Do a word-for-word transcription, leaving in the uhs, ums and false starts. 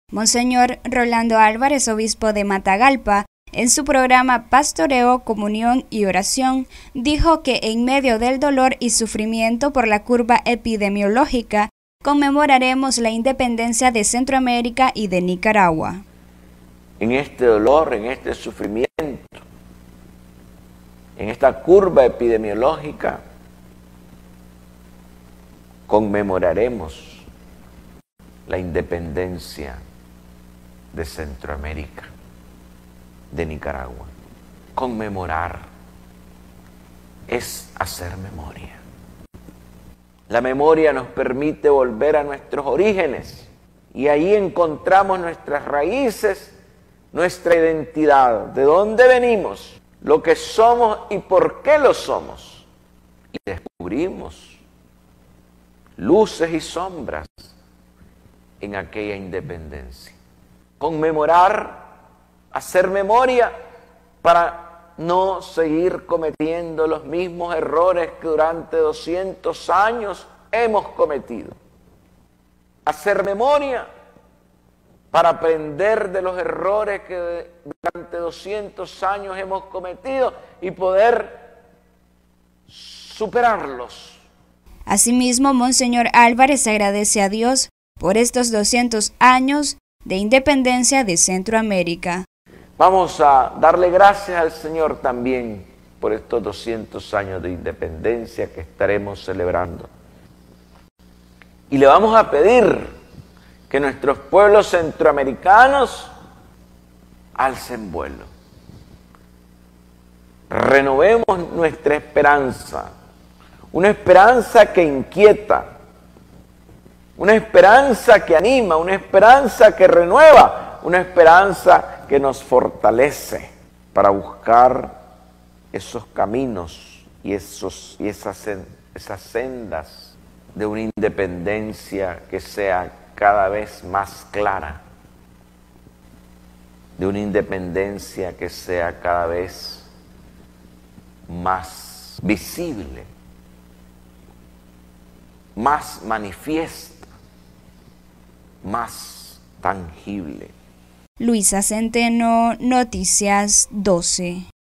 Monseñor Rolando Álvarez, obispo de Matagalpa, en su programa Pastoreo, Comunión y Oración, dijo que en medio del dolor y sufrimiento por la curva epidemiológica, conmemoraremos la independencia de Centroamérica y de Nicaragua. En este dolor, en este sufrimiento, en esta curva epidemiológica, conmemoraremos la independencia de Centroamérica, de Nicaragua. Conmemorar es hacer memoria. La memoria nos permite volver a nuestros orígenes y ahí encontramos nuestras raíces, nuestra identidad, de dónde venimos, lo que somos y por qué lo somos. Y descubrimos luces y sombras en aquella independencia. Conmemorar, hacer memoria para no seguir cometiendo los mismos errores que durante doscientos años hemos cometido. Hacer memoria para aprender de los errores que durante doscientos años hemos cometido y poder superarlos. Asimismo, Monseñor Álvarez agradece a Dios por estos doscientos años de independencia de Centroamérica. Vamos a darle gracias al Señor también por estos doscientos años de independencia que estaremos celebrando. Y le vamos a pedir que nuestros pueblos centroamericanos alcen vuelo. Renovemos nuestra esperanza, una esperanza que inquieta, una esperanza que anima, una esperanza que renueva, una esperanza que nos fortalece para buscar esos caminos y, esos, y esas, esas sendas de una independencia que sea cada vez más clara, de una independencia que sea cada vez más visible, más manifiesta, más tangible. Luisa Centeno, Noticias doce.